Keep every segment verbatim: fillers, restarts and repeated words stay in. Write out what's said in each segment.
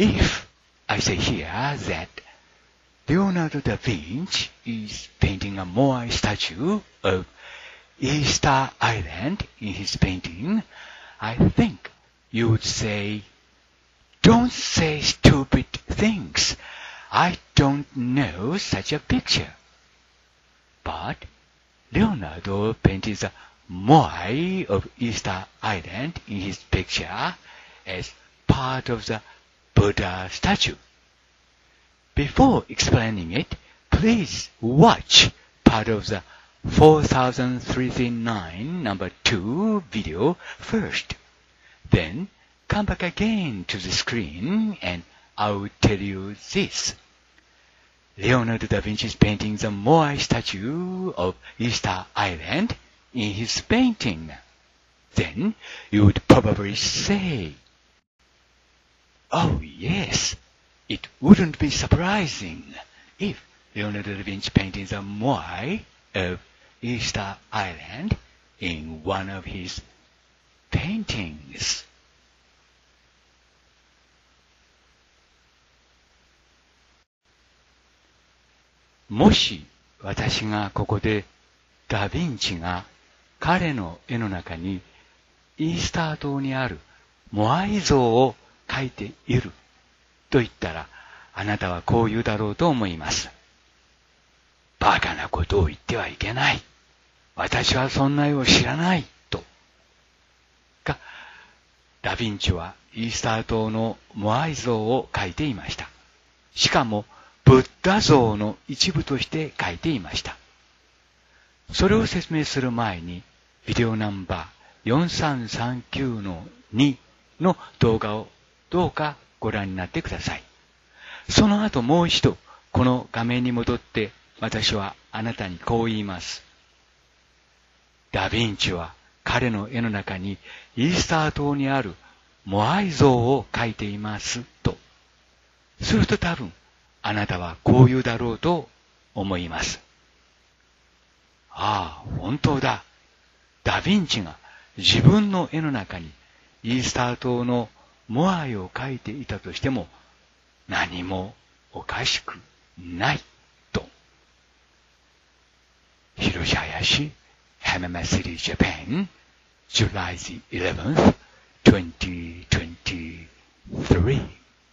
If I say here that Leonardo da Vinci is painting a Moai statue of Easter Island in his painting, I think you would say, "Don't say stupid things. I don't know such a picture." But Leonardo painted the Moai of Easter Island in his picture as part of the Buddha statue. Before explaining it, please watch part of the four thousand three hundred thirty-nine number two video first. Then come back again to the screen and I will tell you this. Leonardo da Vinci is painting the Moai statue of Easter Island in his painting. Then you would probably say, "Oh yes, it wouldn't be surprising if Leonardo da Vinci painted the Moai of Easter Island in one of his paintings." もし私がここでダ・ヴィンチが彼の絵の中にイースター島にあるモアイ像を描いていると言ったら、あなたはこう言うだろうと思います。バカなことを言ってはいけない。私はそんな絵を知らない。と。が、ダ・ヴィンチはイースター島のモアイ像を描いていました。しかも、ブッダ像の一部として描いていました。それを説明する前に、ビデオナンバーよんさんさんきゅうのにの動画をどうかご覧になってください。その後もう一度、この画面に戻って、私はあなたにこう言います。ダ・ヴィンチは彼の絵の中にイースター島にあるモアイ像を描いていますと。すると多分、あなたはこう言うだろうと思います。ああ、本当だ。ダ・ヴィンチが自分の絵の中にイースター島のモアイを描いていたとしても何もおかしくないと。広島市、Hamama City, Japan, July the eleventh, twenty twenty-three.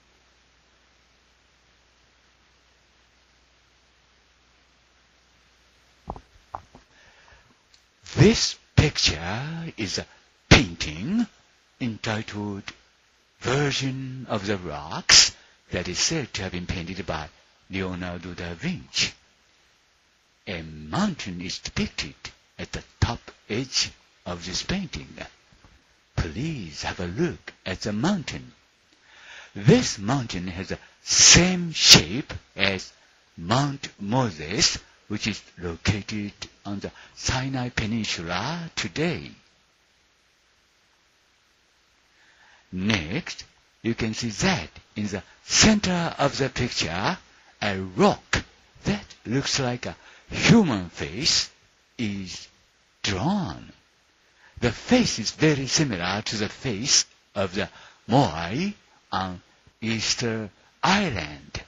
This picture is a painting entitled Virgin of the Rocks that is said to have been painted by Leonardo da Vinci. A mountain is depicted at the top edge of this painting. Please have a look at the mountain. This mountain has the same shape as Mount Moses, which is located on the Sinai Peninsula today. Next, you can see that in the center of the picture, a rock that looks like a human face is drawn. The face is very similar to the face of the Moai on Easter Island.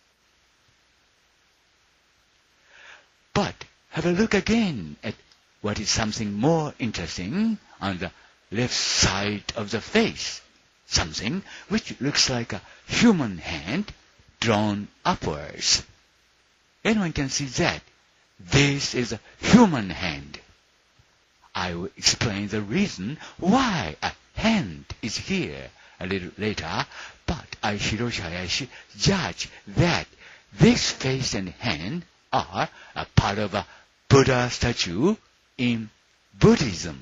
But have a look again at what is something more interesting on the left side of the face. Something which looks like a human hand drawn upwards. Anyone can see that this is a human hand. I will explain the reason why a hand is here a little later, but I, Hiroshi Hayashi, judge that this face and hand are a part of a Buddha statue in Buddhism.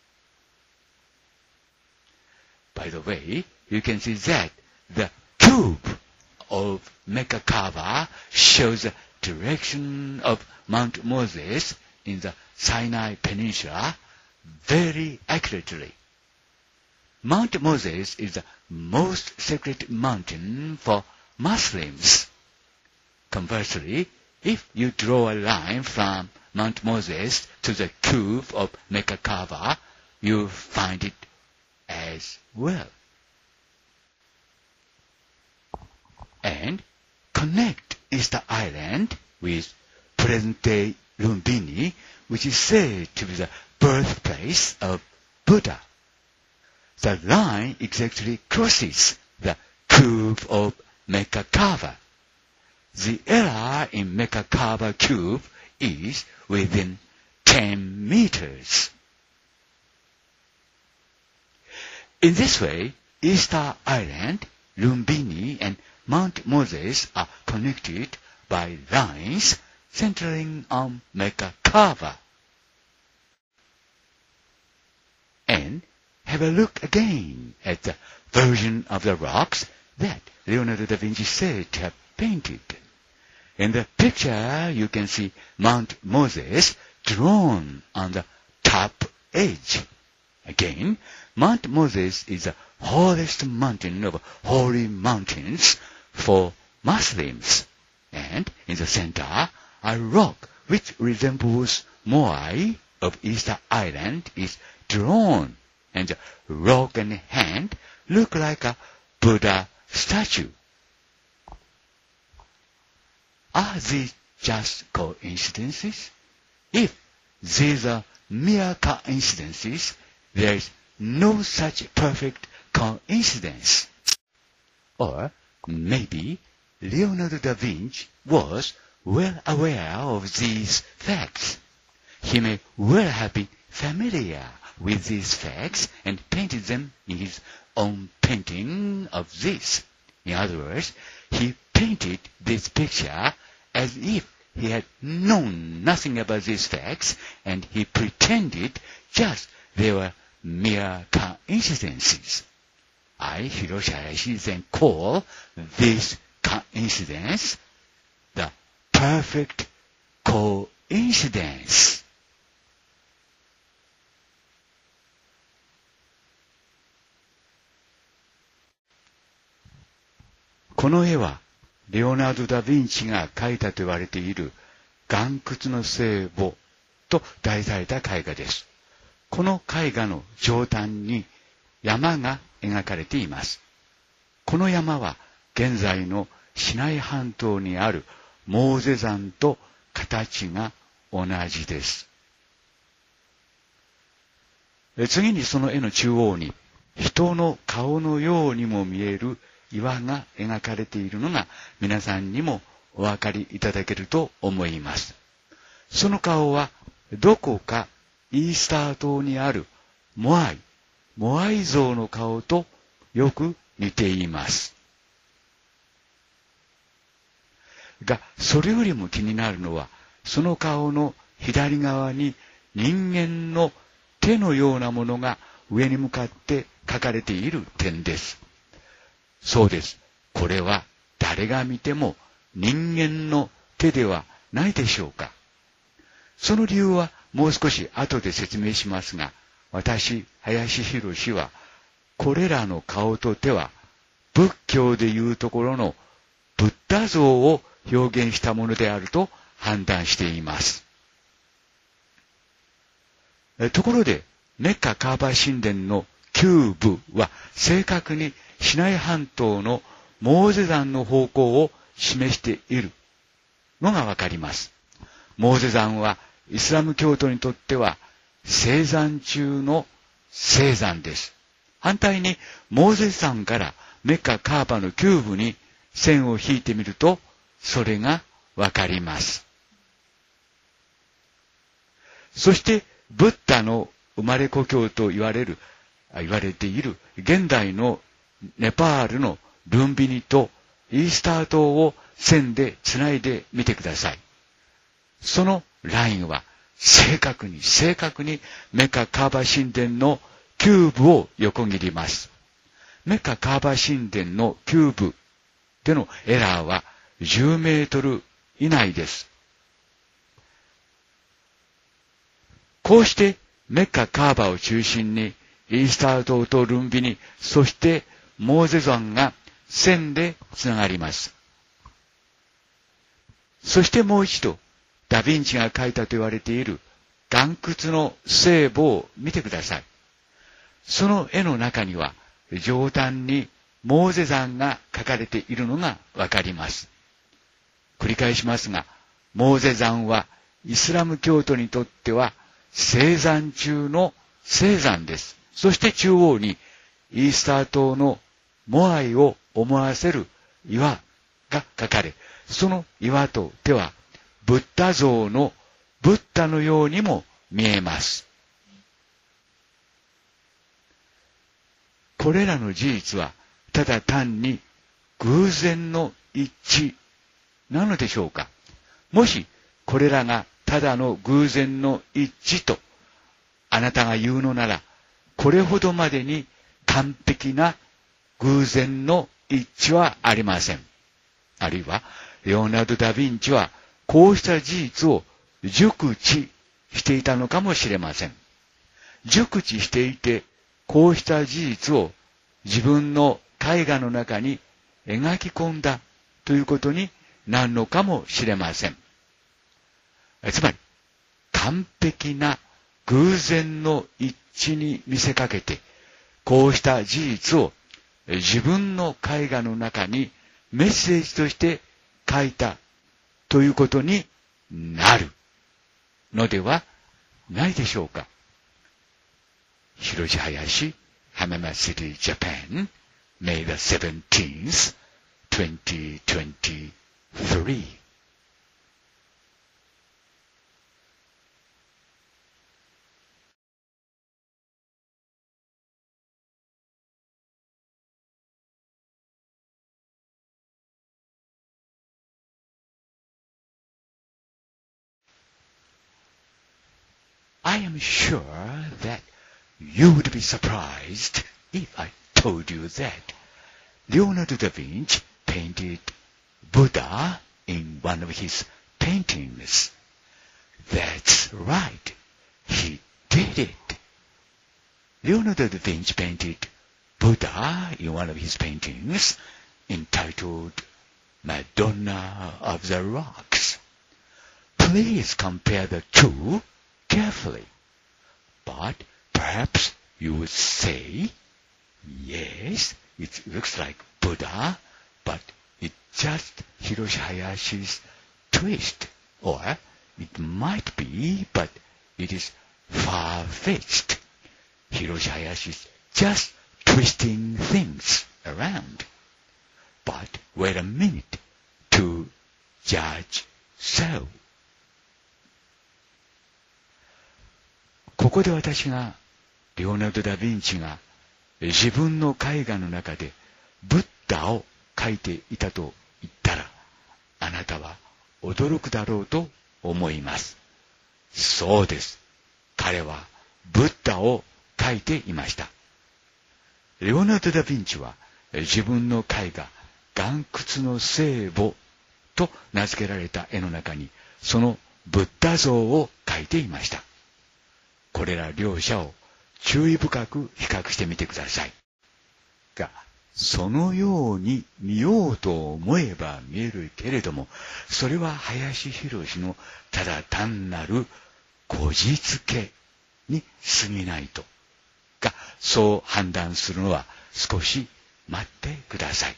By the way, you can see that the cube of Merkaba shows the direction of Mount Moses in the Sinai Peninsula very accurately. Mount Moses is the most sacred mountain for Muslims. Conversely, if you draw a line from Mount Moses to the cube of Merkaba, you find it as well. and connect Easter Island with present-day Lumbini, which is said to be the birthplace of Buddha. The line exactly crosses the cube of Merkakaba. The error in Merkakaba cube is within ten meters. In this way, Easter Island, Lumbini, and Mount Moses are connected by lines centering on Merkakaba. And have a look again at the version of the rocks that Leonardo da Vinci said to have painted. In the picture, you can see Mount Moses drawn on the top edge. Again, Mount Moses is the holiest mountain of holy mountains for Muslims. And in the center, a rock which resembles Moai of Easter Island is drawn, and the rock and hand look like a Buddha statue. Are these just coincidences? If these are mere coincidences, there is no such perfect coincidence. Or maybe Leonardo da Vinci was well aware of these facts. He may well have been familiar with these facts and painted them in his own painting of this. In other words, he painted this picture as if he had known nothing about these facts, and he pretended just they were mere coincidences. I, Hiroshi Hayashi, then call this coincidence the perfect coincidence.この絵はレオナルド・ダ・ヴィンチが描いたと言われている岩窟の聖母と題された絵画です。この絵画の上端に山が描かれています。この山は現在のシナイ半島にあるモーゼ山と形が同じです。次にその絵の中央に人の顔のようにも見える岩が描かれているのが皆さんにもお分かりいただけると思います。その顔はどこかイースター島にあるモアイ、モアイ像の顔とよく似ています。が、それよりも気になるのは、その顔の左側に人間の手のようなものが上に向かって描かれている点です。そうです。これは誰が見ても人間の手ではないでしょうか。その理由はもう少し後で説明しますが、私、林博は、これらの顔と手は仏教でいうところのブッダ像を表現したものであると判断しています。ところで、メッカカーバ神殿の旧部は正確にシナイ半島のモーゼ山の方向を示しているのがわかります。モーゼ山はイスラム教徒にとっては聖山中の聖山です。反対にモーゼ山からメッカカーバの旧部に線を引いてみるとそれがわかります。そしてブッダの生まれ故郷と言われる言われている現代のネパールのルンビニとイースター島を線でつないでみてください。そのラインは正確に正確にメカカーバ神殿の旧部を横切ります。メカカーバ神殿の旧部でのエラーはじゅうメートル以内です。こうしてメッカカーバを中心にイースター島とルンビニ、そしてモーゼ山が線でつながります。そしてもう一度、ダヴィンチが描いたと言われている岩窟の聖母を見てください。その絵の中には上端にモーゼ山が書かれているのがわかります。繰り返しますが、モーゼ山はイスラム教徒にとっては聖山中の聖山です。そして中央にイースター島のモアイを思わせる岩が書かれ、その岩と手はブッダ像のブッダのようにも見えます。これらの事実はただ単に偶然の一致なのでしょうか。もしこれらがただの偶然の一致とあなたが言うのなら、これほどまでに完璧な偶然の一致はありません。あるいはレオナルド・ダ・ヴィンチはこうした事実を熟知していたのかもしれません。熟知していてこうした事実を自分の絵画の中に描き込んだということになるのかもしれません。つまり完璧な偶然の一致に見せかけてこうした事実を自分の絵画の中にメッセージとして書いたということになるのではないでしょうか。広地林、Hamama City, Japan, May the seventeenth, twenty twenty-three. I am sure that you would be surprised if I told you that Leonardo da Vinci painted Buddha in one of his paintings. That's right, he did it. Leonardo da Vinci painted Buddha in one of his paintings entitled Madonna of the Rocks. Please compare the two carefully. But perhaps you would say, yes, it looks like Buddha, but it's just Hiroshi Hayashi's twist. Or it might be, but it is far-fetched. Hiroshi Hayashi is just twisting things around. But wait a minute to judge so.ここで私がレオナルド・ダ・ヴィンチが自分の絵画の中でブッダを描いていたと言ったら、あなたは驚くだろうと思います。そうです。彼はブッダを描いていました。レオナルド・ダ・ヴィンチは自分の絵画岩窟の聖母と名付けられた絵の中にそのブッダ像を描いていました。これら両者を注意深く比較してみてください。が、そのように見ようと思えば見えるけれども、それは林博のただ単なるこじつけに過ぎないと。が、そう判断するのは少し待ってください。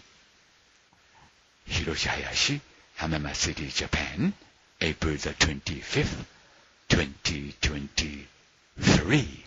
広林、Hamama City, Japan, April the twenty-fifth, twenty twenty-three.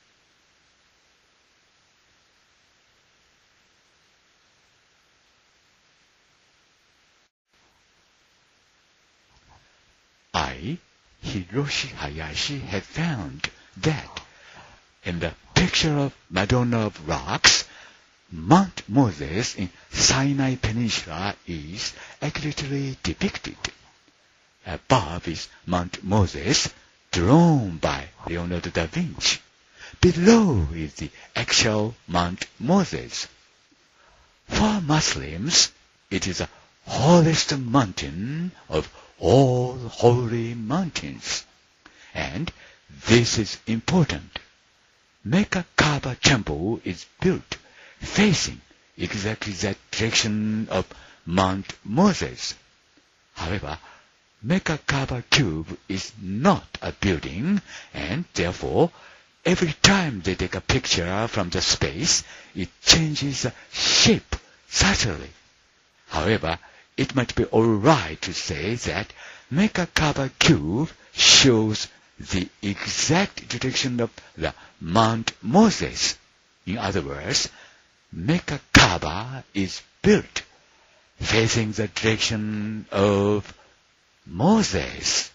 I, Hiroshi Hayashi, have found that in the picture of Madonna of Rocks, Mount Moses in Sinai Peninsula is accurately depicted. Above is Mount Moses, drawn by Leonardo da Vinci. Below is the actual Mount Moses. For Muslims, it is the holiest mountain of all holy mountains. And this is important. Mecca Kaaba temple is built facing exactly that direction of Mount Moses. However, Mecca Kaaba cube is not a building, and therefore, every time they take a picture from the space, it changes the shape Certainly. However, it might be alright to say that Merkaba cube shows the exact direction of the Mount Moses. In other words, Merkaba is built facing the direction of Moses.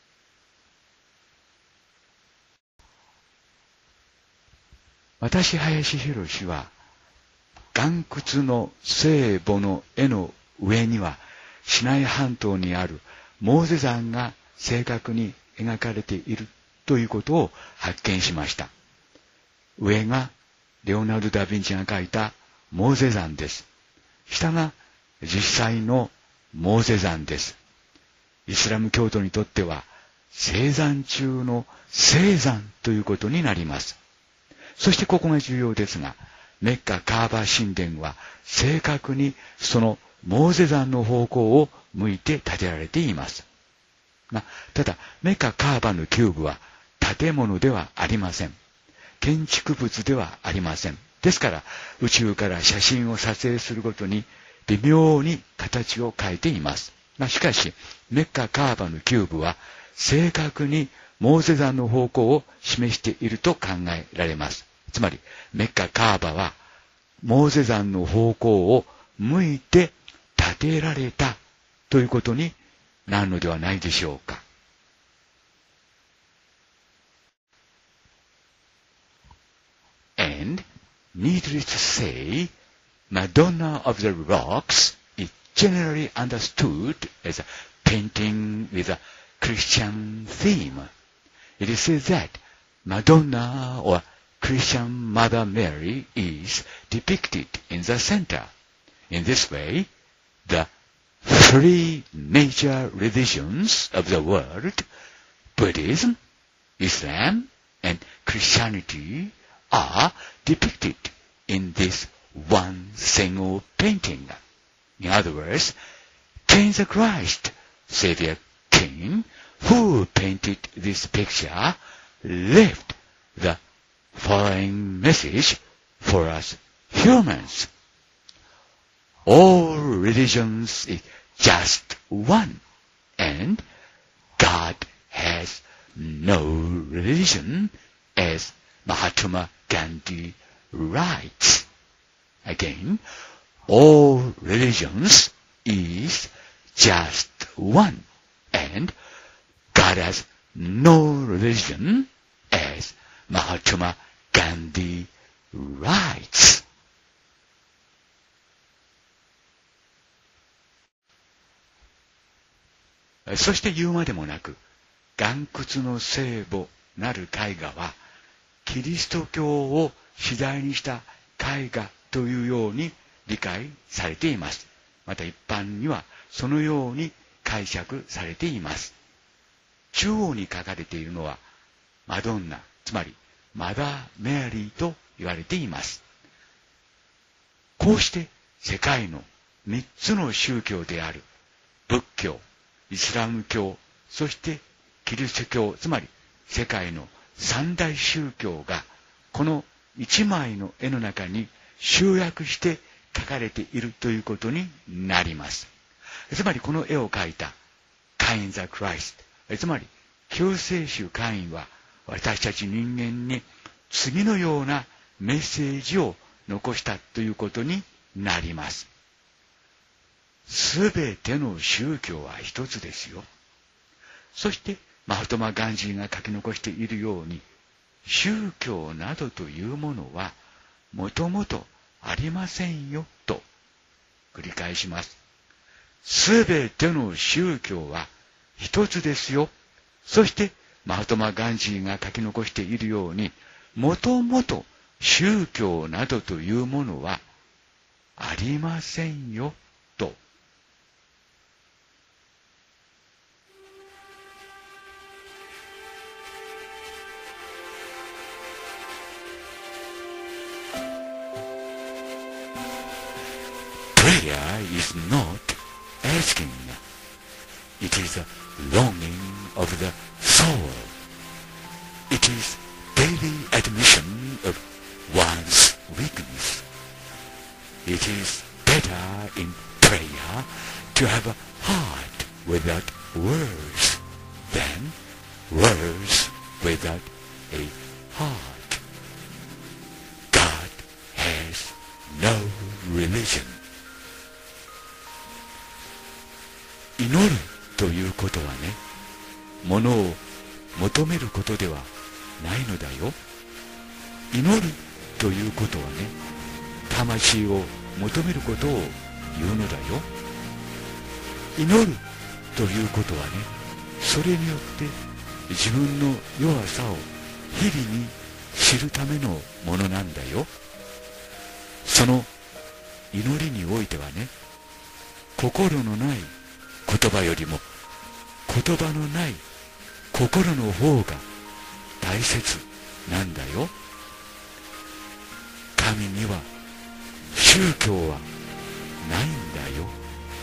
私、林博士は、岩窟の聖母の絵の上には、シナイ半島にあるモーゼ山が正確に描かれているということを発見しました。上がレオナルド・ダ・ヴィンチが描いたモーゼ山です。下が実際のモーゼ山です。イスラム教徒にとっては聖山中の聖山ということになります。そしてここが重要ですが、メッカ・カーバ神殿は正確にそのモーゼ山の方向を向いて建てられています。が、ただ、メッカ・カーバのキューブは建物ではありません。建築物ではありません。ですから、宇宙から写真を撮影するごとに微妙に形を変えています。が、しかし、メッカ・カーバのキューブは正確にモーゼ山の方向を示していると考えられます。つまり、メッカ・カーバはモーゼ山の方向を向いて建てられたということになるのではないでしょうか。And, needless to say, Madonna of the Rocks is generally understood as a painting with a Christian theme. It is said that Madonna or Christian Mother Mary is depicted in the center. In this way, the three major religions of the world, Buddhism, Islam, and Christianity, are depicted in this one single painting. In other words, King the Christ, Savior King, who painted this picture, left the following message for us humans. All religions is just one, and God has no religion, as Mahatma Gandhi writes. Again, all religions is just one, and God has no religion, as Mahatma Gandhi writes. そして言うまでもなく、岩窟の聖母なる絵画は、キリスト教を主題にした絵画というように理解されています。また一般にはそのように解釈されています。中央に書かれているのはマドンナ、つまりマダー・メアリーと言われています。こうして世界の三つの宗教である仏教、イスラム教、そしてキリスト教、つまり世界の三大宗教がこの一枚の絵の中に集約して描かれているということになります。つまりこの絵を描いたカイン・ザ・クライスト、つまり救世主カインは私たち人間に次のようなメッセージを残したということになります。すべての宗教は一つですよ。そしてマハトマ・ガンジーが書き残しているように、宗教などというものはもともとありませんよと繰り返します。すべての宗教は一つですよ。そしてマハトマ・ガンジーが書き残しているように、もともと宗教などというものはありませんよと。Prayer is not asking. It is a longing of the soul. It is daily admission of one's weakness. It is daily better in prayer to have a heart without words than words without a heart. God has no religion. 祈るということはね、ものを求めることではないのだよ。祈るということはね、魂を求めることを言うのだよ。祈るということはね、それによって自分の弱さを日々に知るためのものなんだよ。その祈りにおいてはね、心のない言葉よりも言葉のない心の方が大切なんだよ。神には宗教はないんだよ。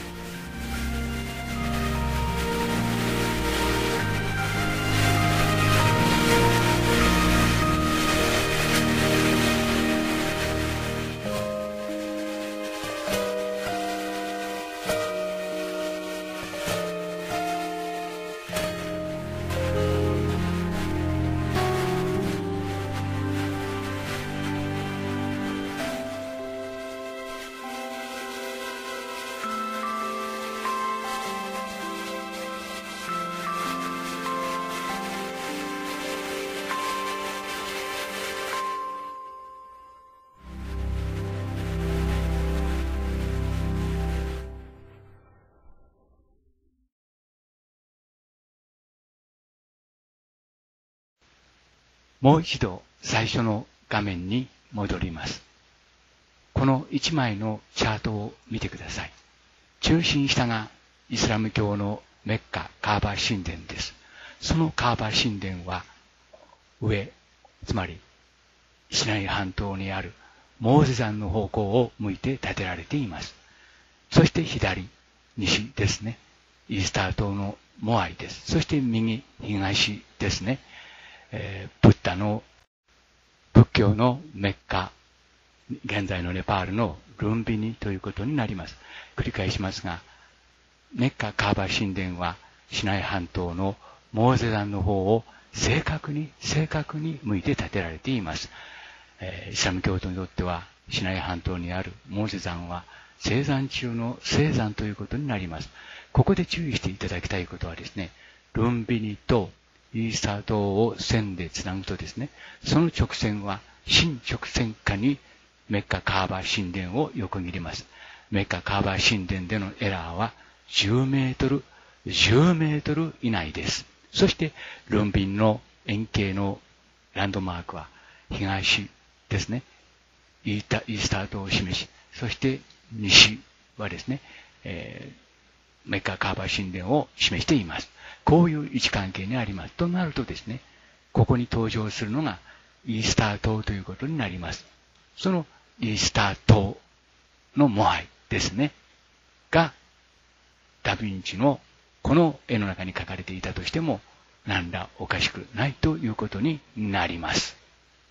もう一度最初の画面に戻ります。この一枚のチャートを見てください。中心下がイスラム教のメッカカーバ神殿です。そのカーバ神殿は上、つまりシナイ半島にあるモーゼ山の方向を向いて建てられています。そして左、西ですね。イースター島のモアイです。そして右、東ですね。えー、ブッダの仏教のメッカ、現在のネパールのルンビニということになります。繰り返しますが、メッカカーバ神殿はシナイ半島のモーゼ山の方を正確に正確に向いて建てられています。えー、イスラム教徒にとってはシナイ半島にあるモーゼ山は聖山中の聖山ということになります。ここで注意していただきたいことはですね、ルンビニとイースター島を線でつなぐとですね、その直線は真直線下にメッカカーバ神殿を横切ります。メッカカーバ神殿でのエラーはじゅうメートル、じゅうメートル以内です。そしてルンビンの円形のランドマークは東ですね。イータイースター島を示し、そして西はですね、えー、メッカカーバ神殿を示しています。こういう位置関係にあります。となるとですね、ここに登場するのがイースター島ということになります。そのイースター島のモアイですね、がダヴィンチのこの絵の中に描かれていたとしても何らおかしくないということになります。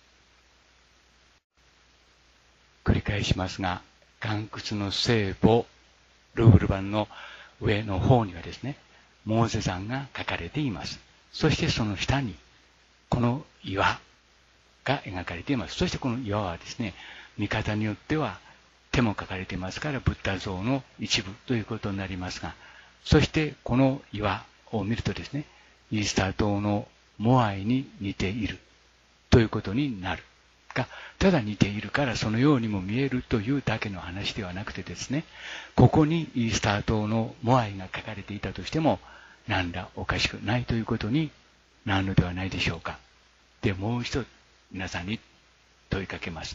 繰り返しますが、岩窟の聖母ルーブル版の上の方にはですね、モーゼ山が描かれています。そしてその下にこの岩が描かれています。そしてこの岩はですね、見方によっては手も描かれていますからブッダ像の一部ということになりますが、そしてこの岩を見るとですね、イースター島のモアイに似ているということになるが、ただ似ているからそのようにも見えるというだけの話ではなくてですね、ここにイースター島のモアイが描かれていたとしても何らおかしくないということになるのではないでしょうか。で、もう一度皆さんに問いかけます。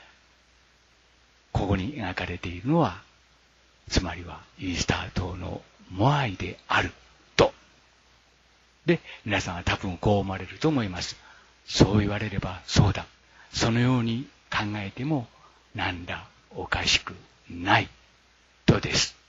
ここに描かれているのは、つまりはイースター島のモアイであると。で、皆さんは多分こう思われると思います。そう言われればそうだ。そのように考えても何らおかしくないとです。